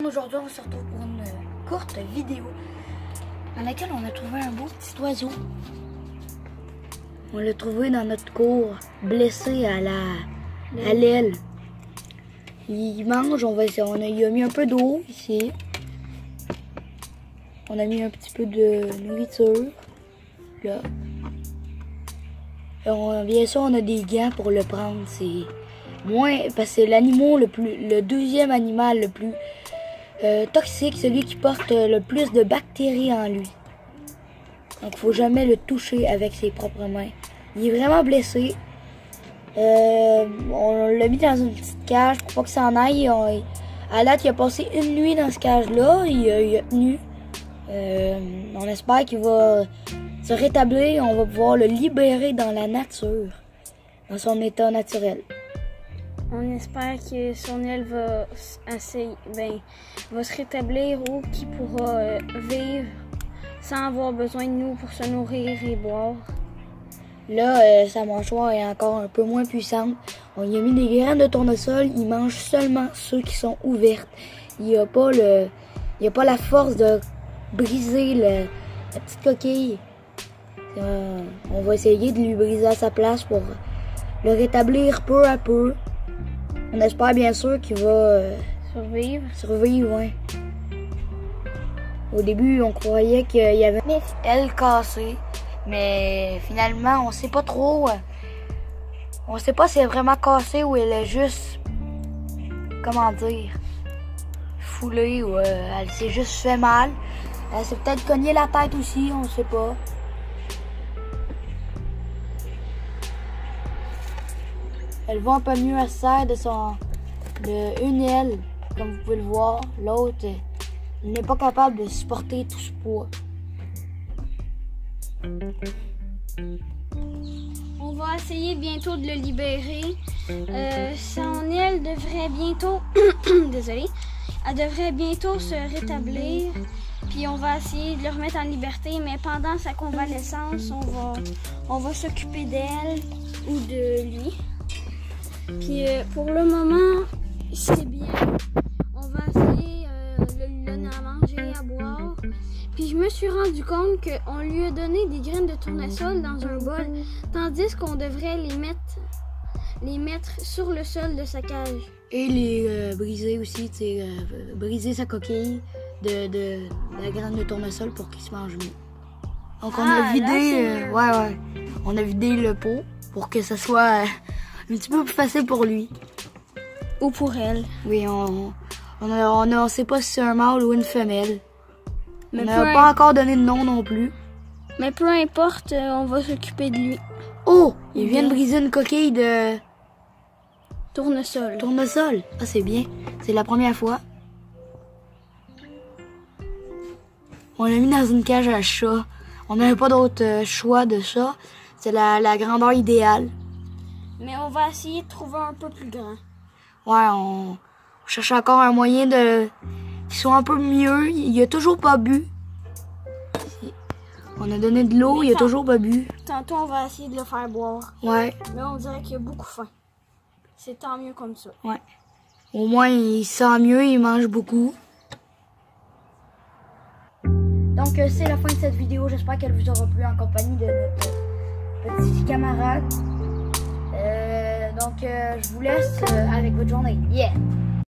Aujourd'hui, on se retrouve pour une courte vidéo dans laquelle on a trouvé un beau petit oiseau. On l'a trouvé dans notre cour, blessé à l'aile. Il mange, il a mis un peu d'eau ici. On a mis un petit peu de nourriture, là. Bien sûr, on a des gants pour le prendre. C'est moins, parce que c'est l'animal le deuxième animal le plus toxique, celui qui porte le plus de bactéries en lui. Donc, il faut jamais le toucher avec ses propres mains. Il est vraiment blessé. On l'a mis dans une petite cage pour pas qu'il s'en aille. À date, il a passé une nuit dans cette cage-là. Il a tenu. On espère qu'il va se rétablir. On va pouvoir le libérer dans la nature, dans son état naturel. On espère que son aile va se rétablir ou qu'il pourra vivre sans avoir besoin de nous pour se nourrir et boire. Là, sa mâchoire est encore un peu moins puissante. On y a mis des graines de tournesol. Il mange seulement ceux qui sont ouvertes. Il n'y a pas la force de briser la petite coquille. On va essayer de lui briser à sa place pour le rétablir peu à peu. On espère bien sûr qu'il va survivre, ouais. Au début, on croyait qu'il y avait une aile cassée, mais finalement, on sait pas trop. On sait pas si elle est vraiment cassée ou elle est juste, comment dire, foulée ou elle s'est juste fait mal. Elle s'est peut-être cogné la tête aussi, on sait pas. Elle va un peu mieux, elle sert de une aile, comme vous pouvez le voir. L'autre n'est pas capable de supporter tout ce poids. On va essayer bientôt de le libérer. Son aile devrait bientôt, désolée, elle devrait bientôt se rétablir. Puis on va essayer de le remettre en liberté, mais pendant sa convalescence, on va s'occuper d'elle ou de lui. Puis pour le moment, c'est bien. On va essayer de lui donner à manger, à boire. Puis je me suis rendu compte qu'on lui a donné des graines de tournesol dans un bol, tandis qu'on devrait les mettre sur le sol de sa cage. Et les briser aussi, briser sa coquille de la graine de tournesol pour qu'il se mange mieux. Donc on a vidé, on a vidé le pot pour que ça soit un petit peu plus facile pour lui. Ou pour elle. Oui, on sait pas si c'est un mâle ou une femelle. Mais on n'a pas encore donné de nom non plus. Mais peu importe, on va s'occuper de lui. Oh! Il vient de briser une coquille de tournesol. Tournesol? Ah, c'est bien. C'est la première fois. On l'a mis dans une cage à chat. On n'avait pas d'autre choix de chat. C'est la grandeur idéale. Mais on va essayer de trouver un peu plus grand. Ouais, on cherche encore un moyen qu'il soit un peu mieux. Il a toujours pas bu. On a donné de l'eau, il a toujours pas bu. Tantôt, on va essayer de le faire boire. Ouais. Mais on dirait qu'il a beaucoup faim. C'est tant mieux comme ça. Ouais. Au moins, il sent mieux, il mange beaucoup. Donc, c'est la fin de cette vidéo. J'espère qu'elle vous aura plu en compagnie de notre petit camarade. Donc, je vous laisse avec votre journée. Yeah!